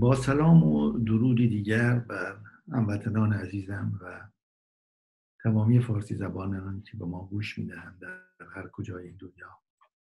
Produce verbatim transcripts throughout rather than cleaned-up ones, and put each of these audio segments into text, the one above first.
با سلام و درودی دیگر بر هموطنان عزیزم و تمامی فارسی زبانان که به ما گوش میدهند در هر کجای این دنیا.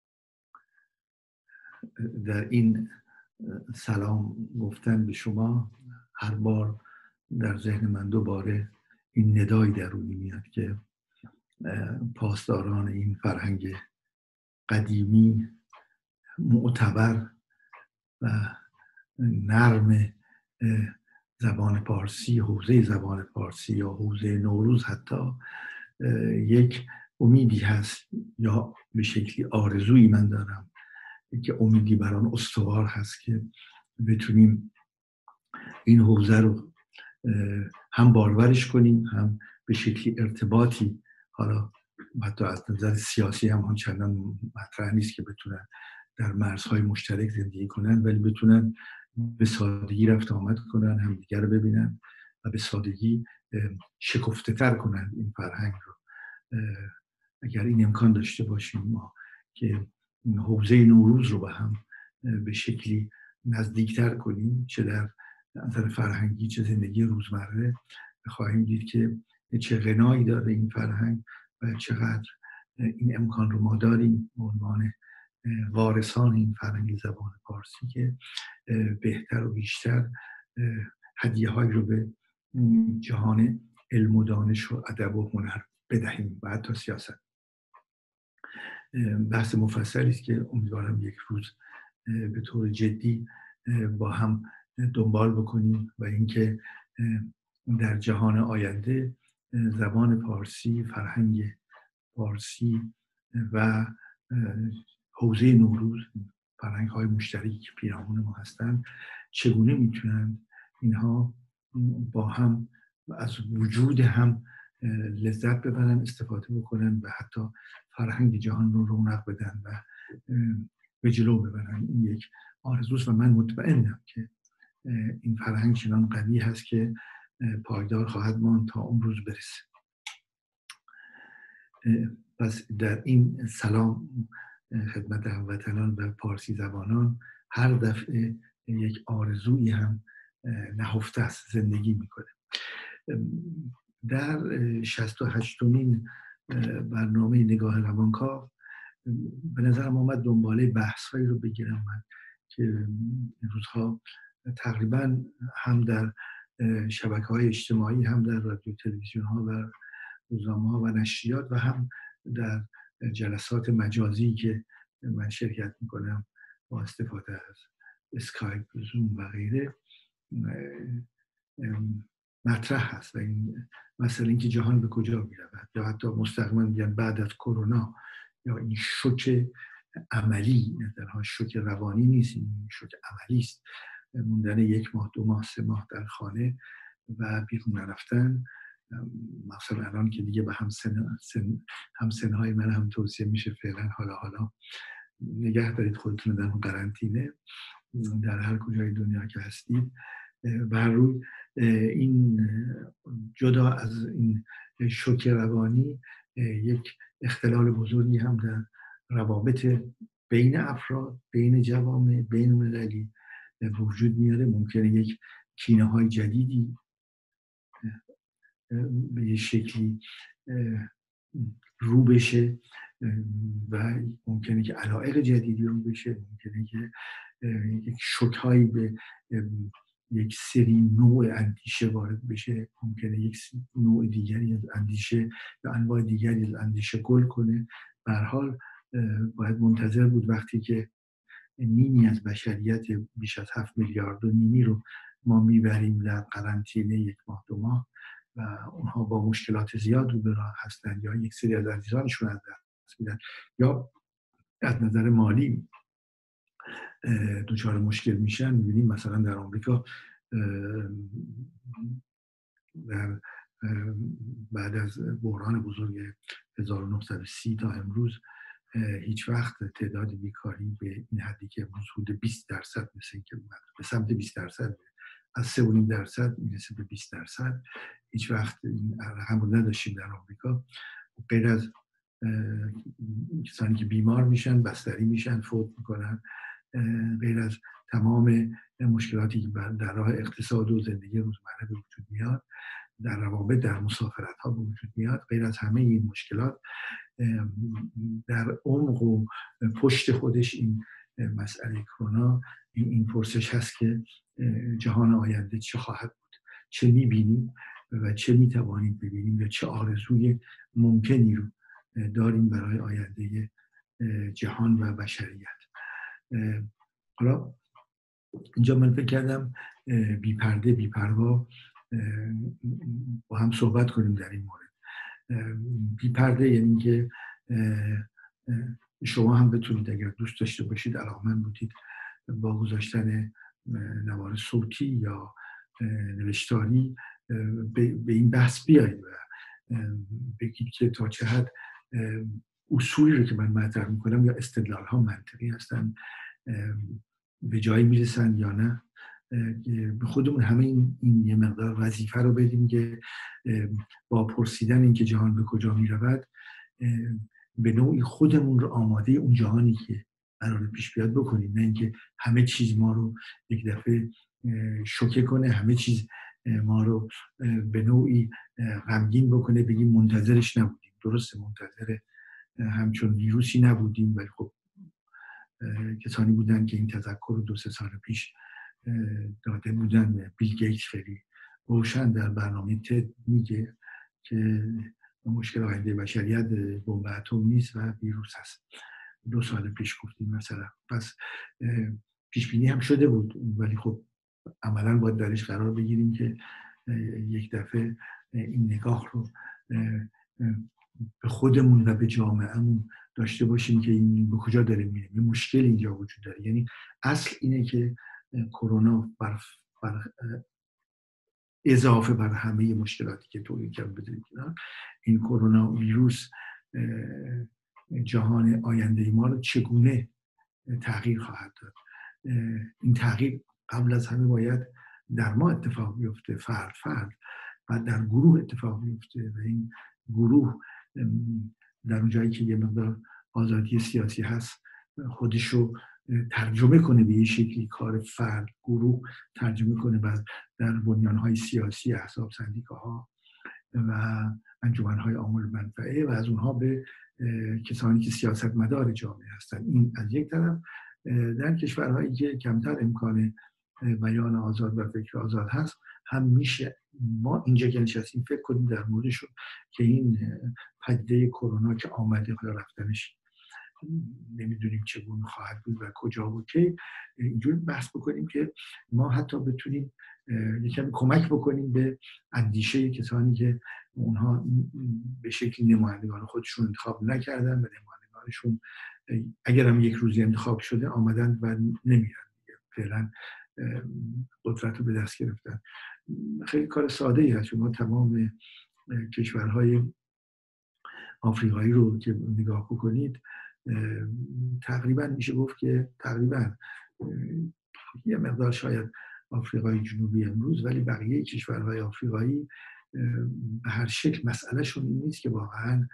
در این سلام گفتن به شما هر بار در ذهن من دوباره این ندای درونی میاد که پاسداران این فرهنگ قدیمی معتبر و نرم زبان پارسی، حوزه زبان پارسی یا حوزه نوروز حتی یک امیدی هست یا به شکلی آرزویی من دارم که امیدی بر آن استوار هست که بتونیم این حوزه رو هم بارورش کنیم، هم به شکلی ارتباطی، حالا حتی از نظر سیاسی هم آنچنان مطرح نیست که بتونن در مرزهای مشترک زندگی کنن، ولی بتونن به سادگی رفت آمد کنن، همدیگر رو ببینن و به سادگی شکفته تر کنن این فرهنگ رو. اگر این امکان داشته باشیم ما که حوزه نوروز رو به هم به شکلی نزدیکتر کنیم، چه در نظر فرهنگی چه زندگی روزمره، خواهیم دید که چه غنایی داره این فرهنگ و چقدر این امکان رو ما داریم به عنوان وارثان این فرهنگ زبان پارسی که بهتر و بیشتر هدیه هایی رو به جهان علم و دانش و ادب و هنر بدهیم و حتی سیاست. بحث مفصلی است که امیدوارم یک روز به طور جدی با هم دنبال بکنیم و اینکه در جهان آینده زبان پارسی، فرهنگ پارسی و حوزه نوروز، فرهنگ های مشترکی که پیرامون ما هستند، چگونه میتونن اینها با هم از وجود هم لذت ببرن، استفاده بکنن و حتی فرهنگ جهان رو رونق بدن و به جلو ببرن. این یک آرزوست و من مطمئنم که این فرهنگ چنان قوی هست که پایدار خواهد ماند تا اون روز برسه. پس در این سلام خدمت هموطنان و پارسی زبانان هر دفعه یک آرزویی هم نهفته است، زندگی میکنه. در شصت و هشتمین برنامه نگاه روانکاو به نظرم آمد دنباله بحث‌هایی رو بگیرم من که این روزها تقریبا هم در شبکه‌های اجتماعی، هم در رادیو تلویزیون ها و روزنامه ها و نشریات و هم در جلسات مجازی که من شرکت میکنم با استفاده از اسکایپ، زوم و غیره مطرح هست. و این مثلا اینکه جهان به کجا میرود، یا حتی مستقیما میگن بعد از کرونا، یا این شوک عملی، نه تنها شوک روانی نیست، این شوک عملی است، موندن یک ماه، دو ماه، سه ماه در خانه و بیرون نرفتن. مثلا الان که دیگه به هم سن, سن هم سنهای من هم توصیه میشه فعلا حالا حالا نگه دارید خودتون در قرنطینه در هر کجای دنیا که هستید. بر روی این جدا از این شوک روانی، یک اختلال بزرگی هم در روابط بین افراد، بین جوامع، بین المللی وجود میاره. ممکنه یک کینه های جدیدی به یه شکلی رو بشه و ممکنه که علایق جدیدی رو بشه، ممکنه که یک شوک‌هایی به یک سری نوع اندیشه وارد بشه، ممکنه یک نوع دیگری از اندیشه یا انواع دیگری از اندیشه گل کنه. به هر حال باید منتظر بود وقتی که نیمی از بشریت، بیش از هفت میلیارد و نیمی رو ما میبریم در قرنطینه یک ماه دو ماه و اونها با مشکلات زیاد روبرو هستند، یا یک سری از عزیزانشون از دست میدن یا از نظر مالی دچار مشکل میشن. میبینیم مثلا در آمریکا در بعد از بحران بزرگ هزار و نهصد و سی تا امروز هیچ وقت تعداد بیکاری به این حدی که امروز حدود بیست درصد مثل که به سمت بیست درصد، از سه و نیم درصد میرسه به بیست درصد. هیچ وقت این رقم رو نداشتیم در آمریکا. غیر از کسانی که بیمار میشن، بستری میشن، فوت میکنن، غیر از تمام مشکلاتی که در راه اقتصاد و زندگی روزمره به وجود میاد، در روابط، در مسافرت ها به وجود میاد، غیر از همه این مشکلات در عمق و پشت خودش این مسئله کرونا این, این پرسش هست که جهان آینده چه خواهد بود، چه میبینیم و چه میتوانیم ببینیم یا چه آرزوی ممکنی رو داریم برای آینده جهان و بشریت. حالا اینجا من فکر کردم بی پرده بی پروا با هم صحبت کنیم در این مورد. بی پرده یعنی که شما هم بتونید اگر دوست داشته باشید، علاقمند بودید با گذاشتن نوار صوتی یا نوشتاری به این بحث بیایید و بگید که تا چه حد اصولی رو که من مطرح میکنم یا استدلال ها منطقی هستن، به جایی میرسن یا نه. به خودمون همه این, این یه مقدار وظیفه رو بدیم که با پرسیدن این که جهان به کجا میرود به نوعی خودمون رو آماده اون جهانی که قراره پیش بیاد بکنیم، نه اینکه همه چیز ما رو یک دفعه شوکه کنه، همه چیز ما رو به نوعی غمگین بکنه، بگیم منتظرش نبودیم. درسته منتظر همچون ویروسی نبودیم، ولی خب کسانی بودن که این تذکر رو دو سه سال پیش داده بودن. بیل گیتس خیلی روشن در برنامه تد میگه که مشکل آینده بشریت بمب اتم نیست و ویروس هست. دو سال پیش گفتیم مثلا. پس پیش بینی هم شده بود، ولی خب عملا باید درش قرار بگیریم که یک دفعه این نگاه رو به خودمون و به جامعهمون داشته باشیم که این به کجا داره میره، یه مشکل اینجا وجود داره. یعنی اصل اینه که کرونا بر, بر اضافه بر همه مشکلاتی که تولید کرد بدونید این کرونا ویروس جهان آینده ما رو چگونه تغییر خواهد داد. این تغییر قبل از همه باید در ما اتفاق بیفته، فرد فرد، و در گروه اتفاق بیفته و این گروه در اون جایی که یه مقدار آزادی سیاسی هست خودش رو ترجمه کنه به یه شکلی، کار فرد گروه ترجمه کنه در بنیان‌های سیاسی، احزاب، سندیکاها و انجمن‌های عامل منفعه و از اونها به کسانی که سیاستمدار جامعه هستن. این از یک طرف. در کشورهایی که کمتر امکان بیان آزاد و فکر آزاد هست هم میشه ما اینجا که نشستیم فکر کنیم در موردشون که این پدیده کرونا که آمده و رفتنش نمیدونیم چگونه خواهد بود و کجا و کی، اینجوری بحث بکنیم که ما حتی بتونیم یکم کمک بکنیم به اندیشه کسانی که اونها به شکلی نمایندگان خودشون انتخاب نکردن و نمایندگانشون اگر هم یک روزی انتخاب شده آمدن و نمیرن فعلا قدرت رو به دست گرفتن. خیلی کار ساده ای هست. شما تمام کشورهای آفریقایی رو که نگاه بکنید تقریبا میشه گفت که تقریبا یه مقدار شاید آفریقای جنوبی امروز، ولی بقیه کشورهای آفریقایی به هر شکل مسئلهشون این نیست که واقعا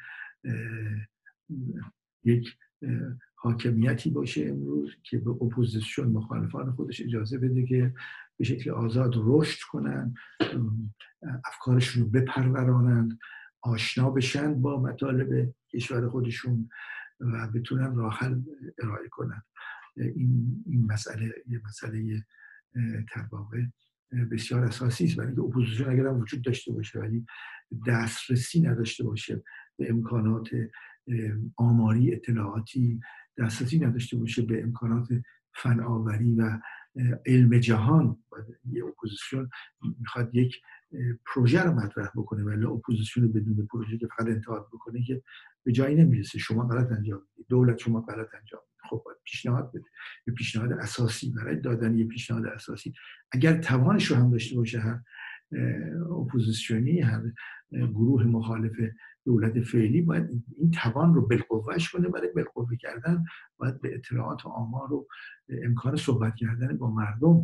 یک حاکمیتی باشه امروز که به اپوزیسیون مخالفان خودش اجازه بده که به شکل آزاد رشد کنن، افکارشون رو بپرورانند، آشنا بشن با مطالب کشور خودشون و بتونن راه حل ارائه کنن. این این مسئله یه مسئله در واقع بسیار اساسی است، برای اینکه اپوزیسیون اگر هم وجود داشته باشه ولی دسترسی نداشته باشه به امکانات آماری اطلاعاتی، دسترسی نداشته باشه به امکانات فناوری و علم جهان، یه اپوزیسیون میخواد یک پروژه رو مطرح بکنه ولی اپوزیسیون بدون پروژه که فقط انتقاد بکنه که به جایی نمیرسه. شما غلط انجام میدید، دولت شما غلط انجام میده، خب باید پیشنهاد بده، یه پیشنهاد اساسی. برای دادن یه پیشنهاد اساسی اگر توانش رو هم داشته باشه هر اپوزیسیونی، هر گروه مخالف دولت فعلی باید این توان رو بالقوهش کنه. برای بالقوه کردن باید به اطلاعات و آمار و امکان صحبت کردن با مردم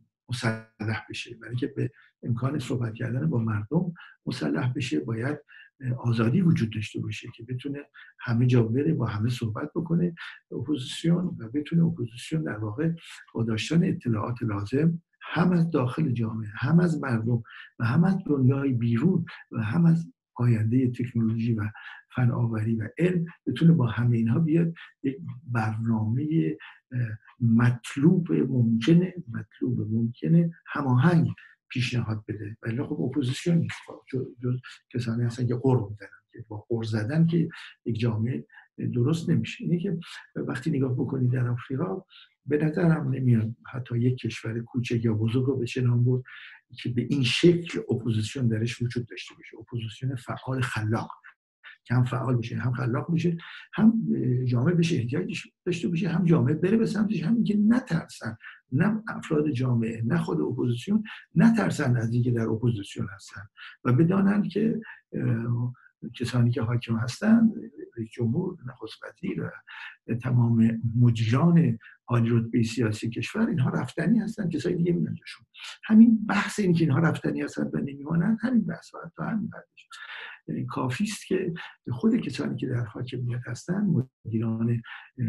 مسلح بشه. برای که به امکان صحبت کردن با مردم مسلح بشه باید آزادی وجود داشته باشه که بتونه همه جا بره، با همه صحبت بکنه اپوزیسیون، و بتونه اپوزیسیون در واقع با داشتن اطلاعات لازم هم از داخل جامعه، هم از مردم و هم از دنیای بیرون و هم از آینده تکنولوژی و فناوری و علم بتونه با همه اینها بیاد یک برنامه مطلوب ممکنه مطلوب ممکنه هماهنگ پیشنهاد بده. ولی خب اپوزیسیون نیست، جز کسانی هستن که قرب میزنن، که با قرب زدن که یک جامعه درست نمیشه. اینه که وقتی نگاه بکنید در آفریقا به نظرم نمیاد حتی یک کشور کوچک یا بزرگ رو بشه نام برد که به این شکل اپوزیسیون درش وجود داشته باشه. اپوزیسیون فعال خلاق که هم فعال بشه، هم خلاق بشه، هم جامعه بشه احتیاج داشته باشه، هم جامعه بره به سمتش، هم که نترسن، نه افراد جامعه نه خود اپوزیسیون نترسن از اینکه در اپوزیسیون هستن و بدانند که کسانی که حاکم هستن، رئیس جمهور، نخست وزیر و تمام مدیران عالی رتبه سیاسی کشور، اینها رفتنی هستن، کسای دیگه میان جاشون. همین بحث این که اینها رفتنی هستن و نمیمونن، همین بحث ها تا همین بعدش کافی است که خود کسانی که در حاکمیت هستن، مدیران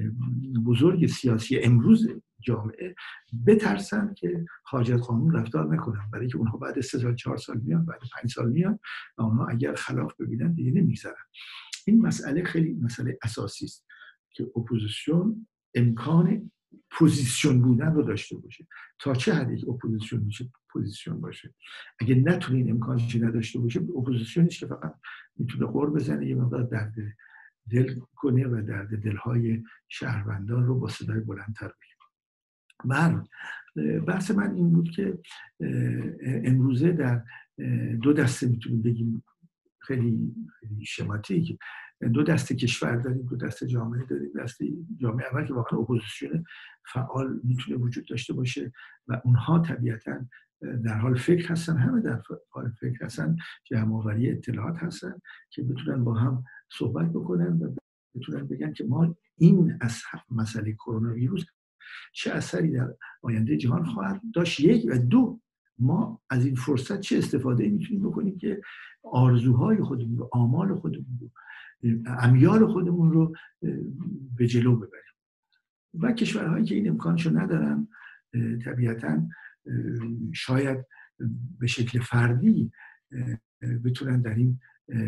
بزرگ سیاسی امروز جامعه، بترسن که خارج از قانون رفتار نکنن، برای که اونها بعد سه سال چهار سال میان، بعد پنج سال میان و اونها اگر خلاف ببینن دیگه نمیگذرن. این مسئله خیلی مسئله اساسی است که اپوزیسیون امکان پوزیسیون بودن رو داشته باشه. تا چه حد یک اپوزیسیون میشه پوزیسیون باشه؟ اگه نتونه این امکانش نداشته باشه، اپوزیسیون نیست که فقط میتونه قرب بزنه، یه مقدار درد دل کنه و درد دلهای شهروندان رو با صدای بلندتر بگه. من بحث من این بود که امروزه در دو دسته میتونیم بگیم، خیلی خیلی شماتیک، دو دسته کشور داریم، دو دسته جامعه داریم. دسته جامعه اول که واقعا اپوزیسیون فعال میتونه وجود داشته باشه و اونها طبیعتاً در حال فکر هستن، همه در حال فکر هستن، جمع‌آوری اطلاعات هستن که بتونن با هم صحبت بکنن و بتونن بگن که ما این از مسئله کرونا ویروس چه اثری در آینده جهان خواهد داشت، یک، و دو، ما از این فرصت چه استفاده میتونیم بکنیم که آرزوهای خودمون رو، آمال خودمون رو، امیال خودمون رو به جلو ببریم. و کشورهایی که این امکانشو ندارن طبیعتاً شاید به شکل فردی بتونن در این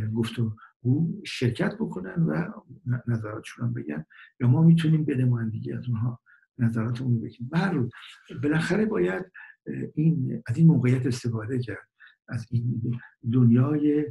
گفتگو شرکت بکنن و نظراتشون هم بگن، یا ما میتونیم به نمایندگی از اونها نظراتمون رو بگیم. برای بالاخره باید این از این موقعیت استفاده کرد، از این دنیای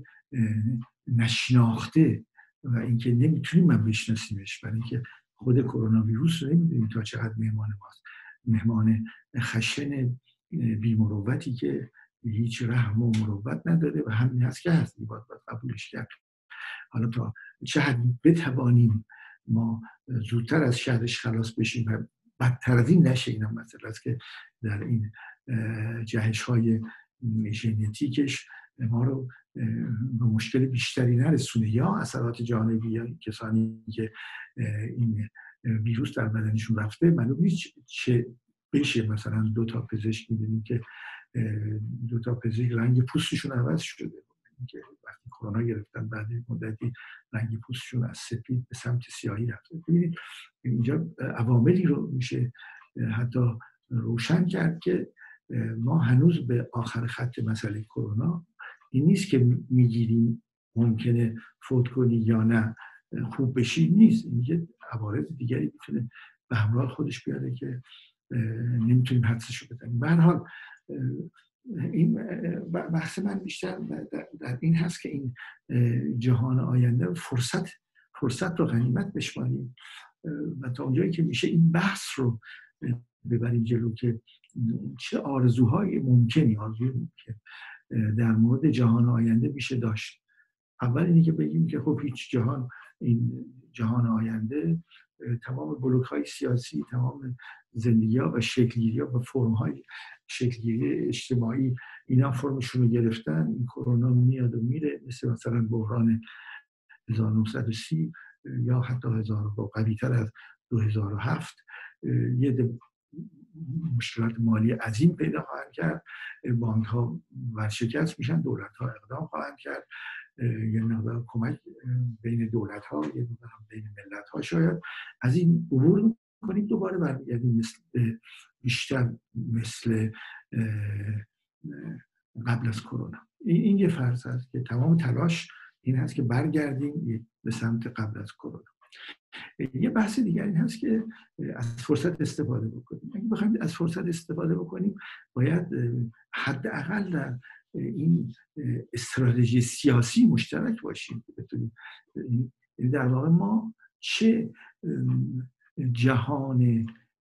نشناخته و اینکه نمیتونیم من بشناسیمش، برای اینکه خود کرونا ویروس رو نمیدونیم تا چقدر مهمان ماست، مهمان خشن بی‌مروتی که هیچ رحم و مروت نداره و همین هست که هست، باید باید قبولش کرد. حالا تا چه حد بتوانیم ما زودتر از شرش خلاص بشیم و بدتر از این نشه، این هم مسئله است که در این جهش های ژنتیکش ما رو به مشکل بیشتری نرسونه، یا اثرات جانبی، یا کسانی که این ویروس در بدنشون رفته معلوم نیست چه بشه. مثلا دو تا پزشک می‌بینیم که دو تا پزشک رنگ پوستشون عوض شده که وقتی کرونا گرفتن بعد مدتی رنگ پوستشون از سفید به سمت سیاهی رفته. ببینید اینجا عواملی رو میشه حتی روشن کرد که ما هنوز به آخر خط مسئله کرونا این نیست که میگیریم ممکنه فوت کنی یا نه خوب بشی، نیست. اینکه عوارض دیگری میتونه به همراه خودش بیاره که نمیتونیم حدسشو بزنیم. به هر حال این بحث من بیشتر در این هست که این جهان آینده فرصت فرصت رو غنیمت بشماریم و تا اونجایی که میشه این بحث رو ببریم جلو که چه آرزوهای ممکنی آرزوی ممکن در مورد جهان آینده میشه داشت. اول اینی که بگیم که خب هیچ جهان، این جهان آینده تمام بلوک‌های سیاسی، تمام زندگی‌ها و شکل‌گیری‌ها و فرم‌های شکل‌گیری اجتماعی اینا فرمشون رو گرفتن. این کرونا میاد و میره، مثل مثلا بحران هزار و نهصد و سی یا حتی هزار با قوی‌تر از دو هزار و هفت یه مشکلات مالی عظیم پیدا خواهند کرد، بانک‌ها ورشکست میشن، دولت‌ها اقدام خواهند کرد، یه مقدار کمک بین دولت ها، یه مقدار بین ملت ها شاید از این عبور کنیم، دوباره برمیگردیم مثل بیشتر مثل قبل از کرونا. این, این یه فرض هست که تمام تلاش این هست که برگردیم به سمت قبل از کرونا. یه بحث دیگر این هست که از فرصت استفاده بکنیم. اگه بخوایم از فرصت استفاده بکنیم باید حداقل در این استراتژی سیاسی مشترک باشیم. بتونیم در واقع ما چه جهان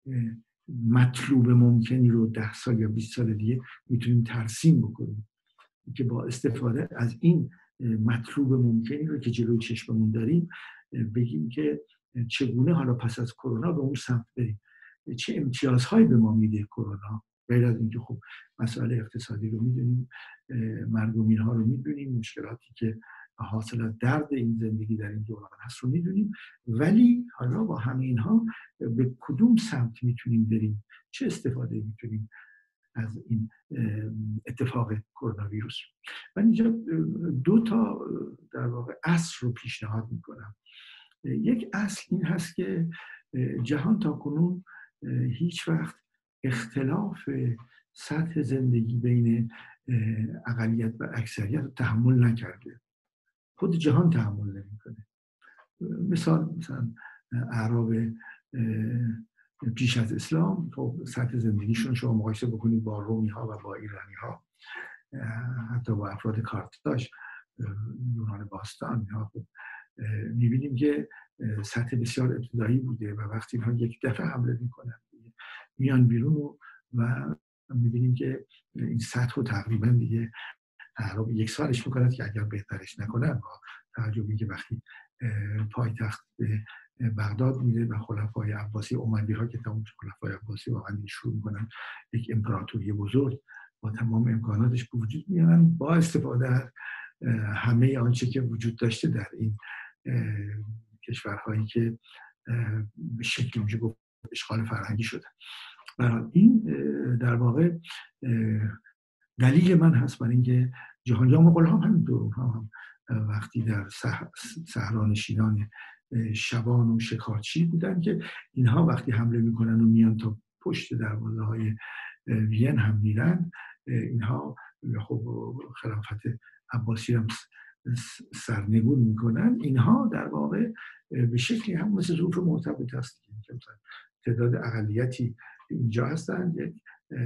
مطلوب ممکنی رو ده سال یا بیست سال دیگه میتونیم ترسیم بکنیم که با استفاده از این مطلوب ممکنی رو که جلوی چشممون داریم بگیم که چگونه حالا پس از کرونا به اون سمت بریم. چه امتیازهایی به ما میده کرونا، غیر از اینکه خب مسائل اقتصادی رو میدونیم، مرگ و میرها رو میدونیم، مشکلاتی که حاصل از درد این زندگی در این دوران هست رو میدونیم، ولی حالا با همه اینها به کدوم سمت میتونیم بریم، چه استفاده میتونیم از این اتفاق کرونا ویروس. من اینجا دو تا در واقع اصل رو پیشنهاد میکنم. یک اصل این هست که جهان تا کنون هیچ وقت اختلاف سطح زندگی بین اقلیت و اکثریت رو تحمل نکرده. خود جهان تحمل نمیکنه. مثال مثلا اعراب پیش از اسلام خب سطح زندگیشون شما مقایسه بکنید با رومی ها و با ایرانی ها، حتی با افراد کارتاژ، یونان باستان، اینها خب میبینیم که سطح بسیار ابتدایی بوده و وقتی اینها یک دفعه حمله میکنن میان بیرون و میبینیم که این سطح رو تقریبا دیگه اعراب یک سالش میکنند که اگر بهترش نکنن، با توجه که وقتی پایتخت به بغداد میره و خلفای عباسی اموی ها که تمام خلفای عباسی واقعا شروع میکنن یک امپراتوری بزرگ با تمام امکاناتش به وجود میارن، با استفاده از همه آنچه که وجود داشته در این کشورهایی که به شکلی میشه گفت اشغال فرهنگی شده. برای این در واقع دلیل من هست برای اینکه جهان یا مغول هم همینطور هم وقتی در صحرانشینان شبان و شکارچی بودن که اینها وقتی حمله میکنن و میان تا پشت دروازه های وین هم میرن، اینها خب خلافت عباسی هم سرنگون میکنن. اینها در واقع به شکلی هم مثل ظروف مرتبط هست که تعداد اقلیتی اینجا هستن، یک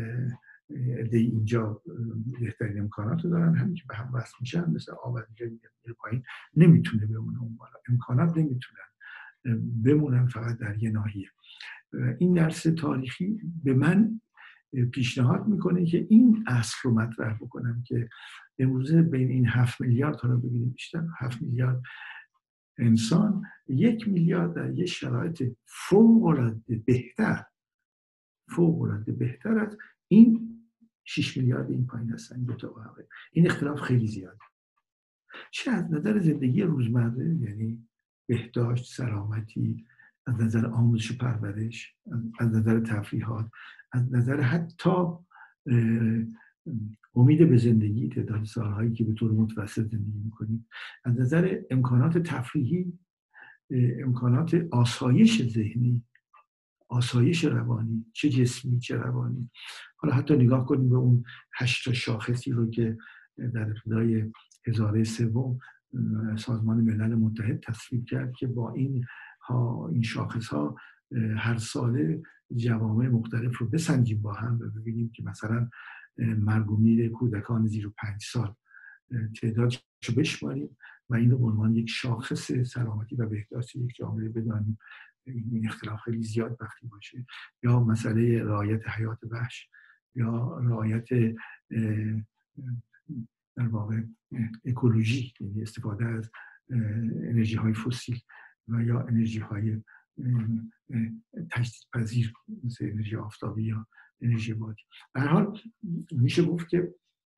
عده اینجا بهترین امکانات رو دارن، همین که به هم وصل میشن مثل آب از اینجا میره پایین، نمیتونه بمونه اون بالا، امکانات نمیتونن بمونن فقط در یه ناحیه. این درس تاریخی به من پیشنهاد میکنه که این اصل رو مطرح بکنم که امروزه بین این هفت میلیارد تا رو بگیریم بیشتر هفت میلیارد انسان، یک میلیارد در یک شرایط فوق العاده بهتر فوق العاده بهتر از این شش میلیارد این پایین هستن. دو تا واقع این اختلاف خیلی زیاده. چه از نظر زندگی روزمره، یعنی بهداشت، سلامتی، از نظر آموزش و پرورش، از نظر تفریحات، از نظر حتی امید به زندگی، تعداد سالهایی که به طور متوسط زندگی میکنیم، از نظر امکانات تفریحی، امکانات آسایش ذهنی، آسایش روانی، چه جسمی چه روانی. حالا حتی نگاه کنیم به اون هشت تا شاخصی رو که در ابتدای هزاره سوم سازمان ملل متحد تصویب کرد که با این ها این شاخص ها هر ساله جوامع مختلف رو بسنجیم با هم و ببینیم که مثلا مرگ و میر کودکان زیر و پنج سال تعدادش رو بشماریم و این رو به عنوان یک شاخص سلامتی و بهداشت یک جامعه بدانیم. این اختلاف خیلی زیاد وقتی باشه، یا مسئله رعایت حیات وحش، یا رعایت در واقع اکولوژی، یعنی استفاده از انرژی های فسیل و یا انرژی های تجدیدپذیر مثل انرژی آفتابی یا انرژی بادی. به هر حال میشه گفت که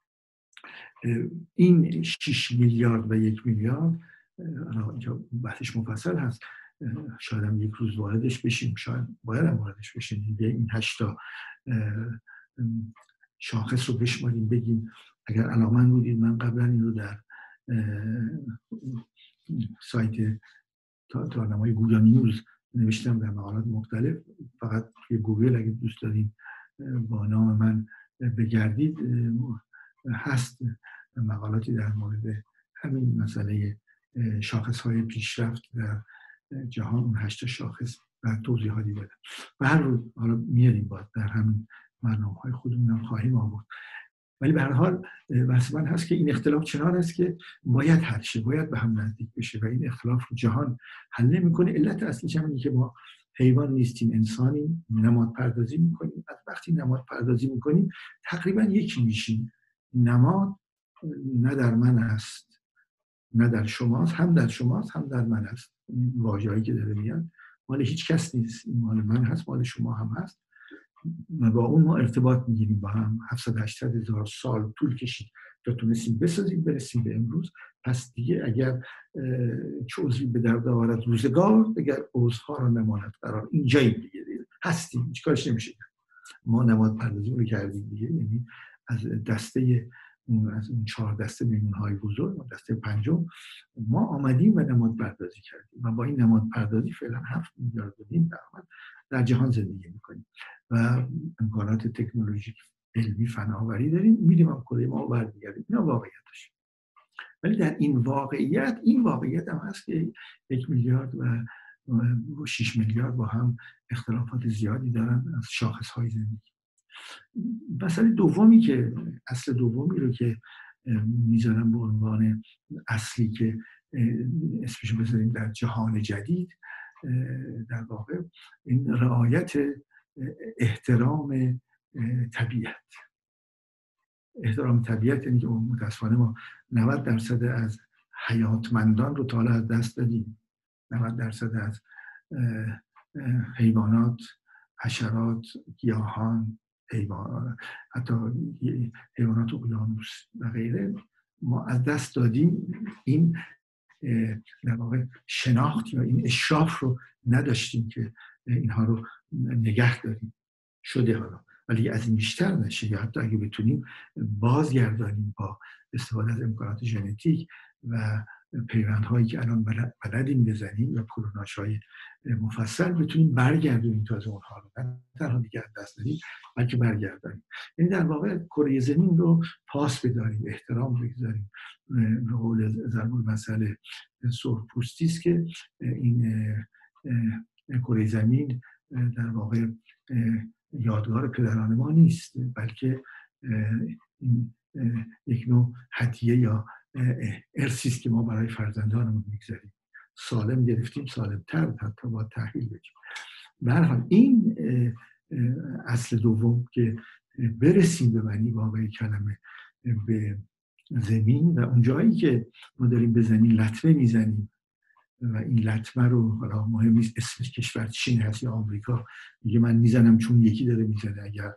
این شش میلیارد و یک میلیارد، اینجا بحثش مفصل هست، شاید هم یک روز واردش بشیم، شاید باید هم واردش بشیم، این هشتا شاخص رو بشماریم، بگیم اگر علاقمند بودید من قبلا این رو در سایت تارنمای گویا نیوز نوشتم در مقالات مختلف. فقط توی گوگل اگه دوست دارین با نام من بگردید هست مقالاتی در مورد همین مسئله شاخص‌های پیشرفت در جهان، اون هشت شاخص و توضیحاتی دادم و هر روز حالا میاریم باید در همین برنامه‌های خودمون خواهیم آورد. ولی به هر حال واسه من هست که این اختلاف چنان است که باید حل شه، باید به هم نزدیک بشه و این اختلاف رو جهان حل نمی‌کنه. علت اصلیش همینه که ما حیوان نیستیم، انسانیم، نماد پردازی می‌کنیم. از وقتی نماد پردازی می‌کنیم تقریبا یکی میشیم. نماد نه در من است نه در شماست، هم در شماست هم در من است. واژه‌ای که داره میاد مال هیچ کس نیست، مال من هست، مال شما هم هست و با اون ما ارتباط میگیریم با هم. هفتصد هشتصد هزار سال طول کشید تا تونستیم بسازیم برسیم به امروز. پس دیگه اگر چه عضوی به درد آورد روزگار، دیگر عضوها را نماند قرار. اینجاییم دیگه, دیگه هستیم، هیچ کارش نمیشه. ما نماد پردازی رو کردیم دیگه، یعنی از دسته از اون چهار دسته میمونهای بزرگ، دسته پنجم ما آمدیم و نماد پردازی کردیم و با این نماد پردازی فعلا هفت میلیارد و نیم درآمد در جهان زندگی میکنیم و امکانات تکنولوژیک، علمی، فناوری داریم. میریم هم کره ما برمیگردیم. اینا واقعیتش. ولی در این واقعیت این واقعیت هم هست که یک میلیارد و شش میلیارد با هم اختلافات زیادی دارن از شاخصهای زندگی. مسئله دومی که اصل دومی رو که میذارم به عنوان اصلی که اسمشو بذاریم در جهان جدید، در واقع این رعایت احترام طبیعت. احترام طبیعت یعنی که متاسفانه ما نود درصد از حیاتمندان رو تا حالا از دست دادیم. نود درصد از حیوانات، حشرات، گیاهان، حیوانات، حتی حیوانات اقیانوس و غیره ما از دست دادیم. این در واقع شناخت یا این اشراف رو نداشتیم که اینها رو نگه داریم. شده حالا، ولی از این بیشتر نشه یا حتی اگه بتونیم بازگردانیم با استفاده از امکانات ژنتیک و پیوندهایی که الان بلدیم بزنیم و کلوناژهای مفصل بتونیم برگردونیم تازه اونها رو، نه تنها دیگه از دست بدیم بلکه برگردانیم. یعنی در واقع کره زمین رو پاس بداریم، احترام بگذاریم. به قول ضرب المثل سرخپوستی است که این کره زمین در واقع یادگار پدران ما نیست، بلکه این یک نوع هدیه یا ارثی است که ما برای فرزندانمون میگذاریم. سالم گرفتیم، سالم‌تر حتی با تحویل بدیم. به هر حال این اصل دوم که برسیم به معنی واقعی کلمه به زمین و اون جایی که ما داریم به زمین لطمه میزنیم و این لطمه رو حالا مهم نیست اسم کشور چین هست یا آمریکا، میگه من میزنم چون یکی داره میزنه. اگر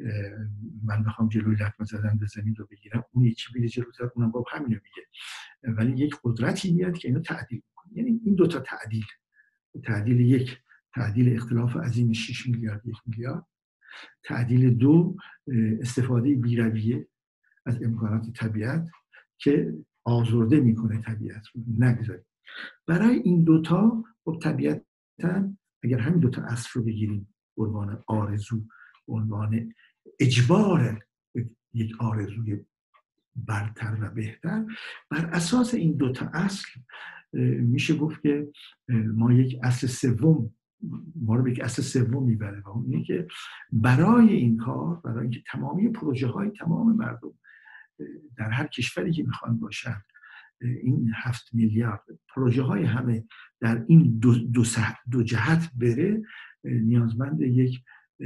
من بخوام جلوی لطمه زدن به زمین رو بگیرم، اون یکی میره جلوتر، اونم با همینو میگه. ولی یک قدرتی میاد که اینو تعدیل میکنه. یعنی این دوتا تعدیل، تعدیل یک، تعدیل اختلاف عظیم شش میلیارد یک میلیارد، تعدیل دو، استفاده بی‌رویه از امکانات طبیعت که آزرده میکنه طبیعت رو. نگذاریم برای این دوتا خب طبیعتاً اگر همین دوتا اصل رو بگیریم به عنوان آرزو، به عنوان اجبار یک آرزوی برتر و بهتر، بر اساس این دوتا اصل میشه گفت که ما یک اصل سوم ما رو به یک اصل سوم میبره و اون اینه که برای این کار، برای اینکه تمامی پروژه های تمام مردم در هر کشوری که میخوان باشن، این هفت میلیارد پروژه های همه در این دو, دو, دو جهت بره، نیازمند یک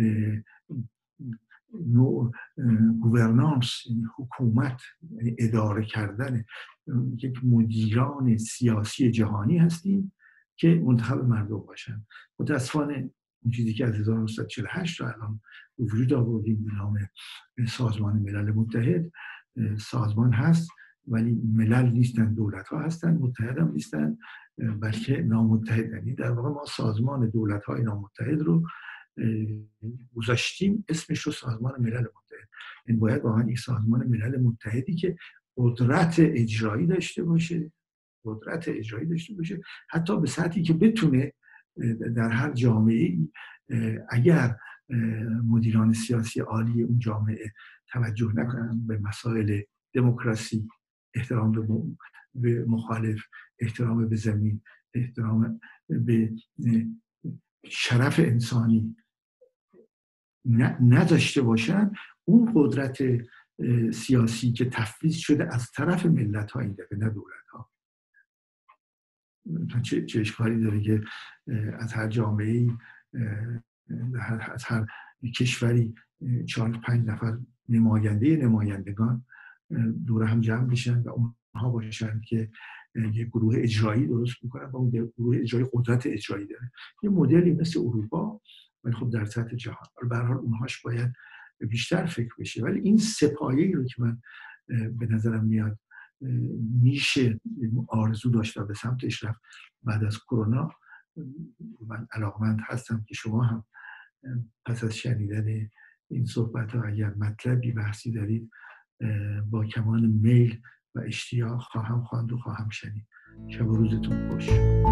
نوع گوورنانس، یعنی حکومت، یعنی اداره کردن یک مدیران سیاسی جهانی هستیم که منتخب مردم باشن. متاسفانه اون چیزی که از هزار و نهصد و چهل و هشت تا الان وجود آوردیم به نام سازمان ملل متحد، سازمان هست ولی ملل نیستن، دولت ها هستن، متحد هم نیستن بلکه نامتحدن. در واقع ما سازمان دولت های نامتحد رو گذاشتیم اسمش رو سازمان ملل متحد. این باید واقعا یک سازمان ملل متحدی که قدرت اجرایی داشته باشه، قدرت اجرایی داشته باشه، حتی به سطحی که بتونه در هر جامعه اگر مدیران سیاسی عالی اون جامعه توجه نکنن به مسائل دموکراسی، احترام به مخالف، احترام به زمین، احترام به شرف انسانی نداشته باشن، اون قدرت سیاسی که تفویض شده از طرف ملت ها این دفعه، نه دولت ها، چه, چه اشکالی داره که از هر جامعه‌ای، از هر کشوری چهار پنج نفر نماینده نمایندگان دور هم جمع بشن و اونها باشن که یه گروه اجرایی درست میکنن و اون گروه اجرایی قدرت اجرایی داره. یه مدلی مثل اروپا، ولی خب در سطح جهان. به هر حال اونهاش باید بیشتر فکر بشه. ولی این سپایه‌ای رو که من به نظرم میاد میشه آرزو داشت و به سمتش رفت بعد از کرونا، من علاقمند هستم که شما هم پس از شنیدن این صحبت ها اگر مطلبی بحثی دارید با کمان میل و اشتیاق خواهم خواند و خواهم شنید. شب و روزتون خوش.